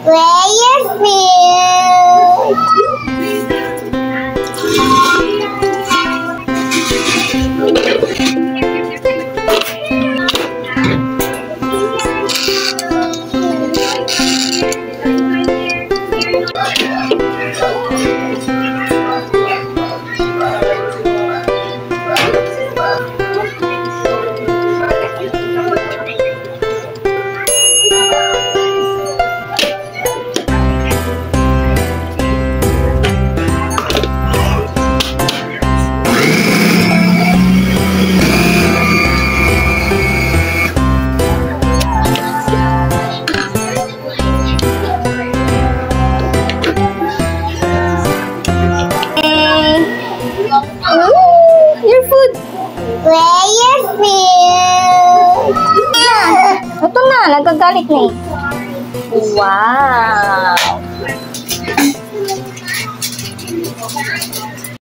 Where your food? Your food. Where your food? Ito na, nagagalit na eh. Wow!